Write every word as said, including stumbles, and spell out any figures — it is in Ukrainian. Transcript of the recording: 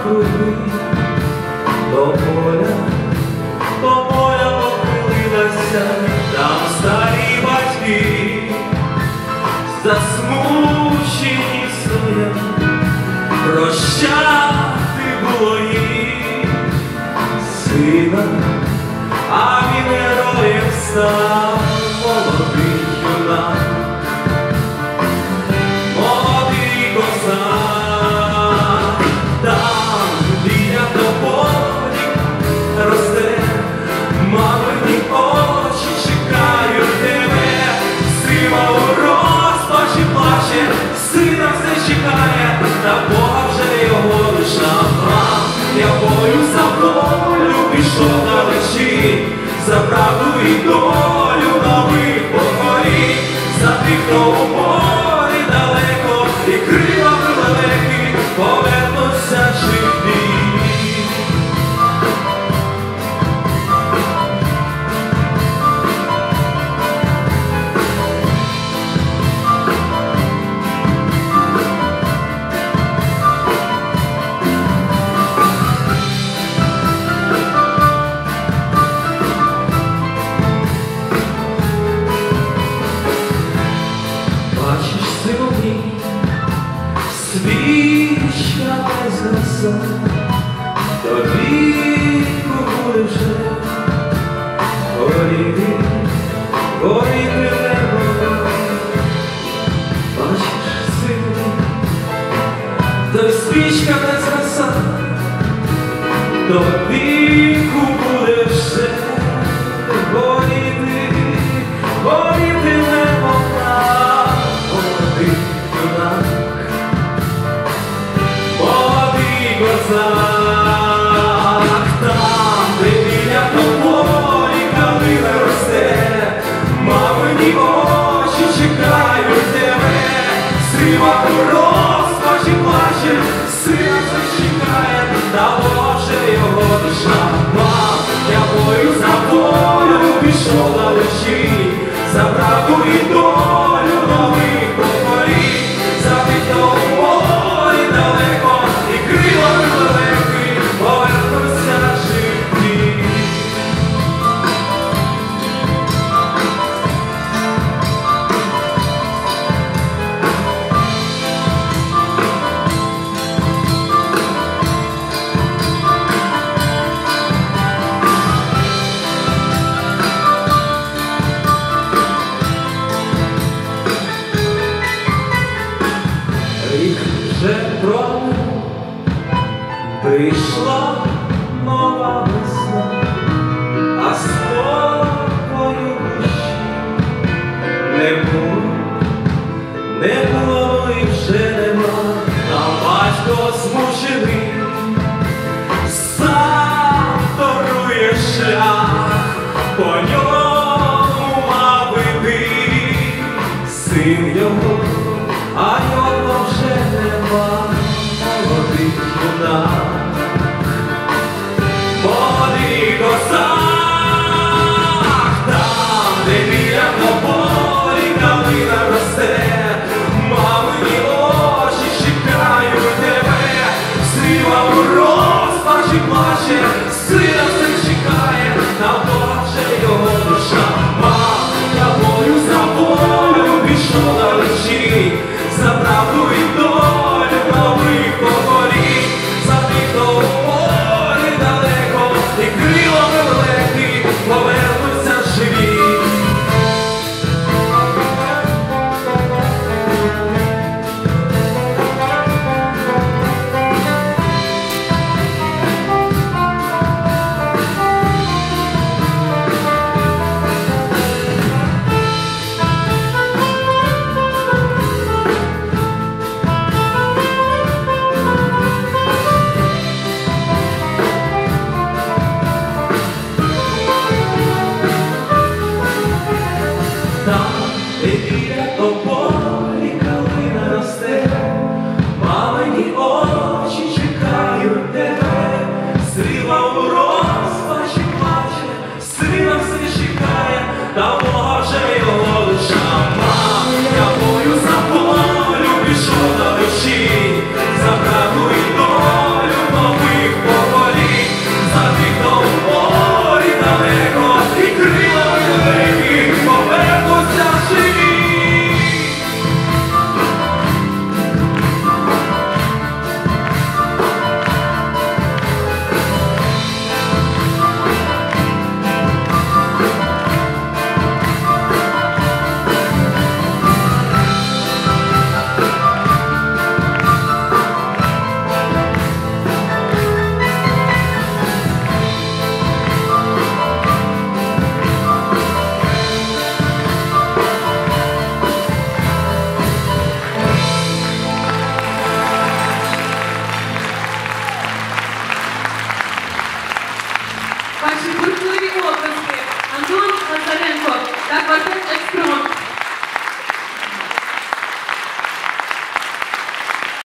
навкруги, до поля, до поля похилилася, там старі батьки, засмучені стоять, прощати було їм сина, а він героєм став молодий юнак. Сина все чекає, та Бога вже його душа мав. Я бою за волю пішов далечі, за правду і долю нових поколінь, за тих, хто у морі далеко і крилами далекі повернуться живі. Свічка не згаса, до віку буде вже горіти, горіти небо. Бачиш, сину, то свічка не згаса, до віку буде вже горіти, горіти небо. Там, де біля тополі калина росте, мамині очі чекають тебе, сива у розпачі плаче, сина зачекає, та Боже його душа мав. Я бою за волю пішов далечі, за правду і долю нових поколінь, за тих, хто у морі далеко і крилами далекі повернуться живі. Рік вже промив, прийшла нова весна, а спокою душі не було, не було і вже нема. Та батько змучений сам торує шлях, по ньому мав іти син його, а його вже нема. Молодий юнак, молодий козак, там, де біля тополі калина росте, мамині очі чекають тебе, сива у розпачі плаче,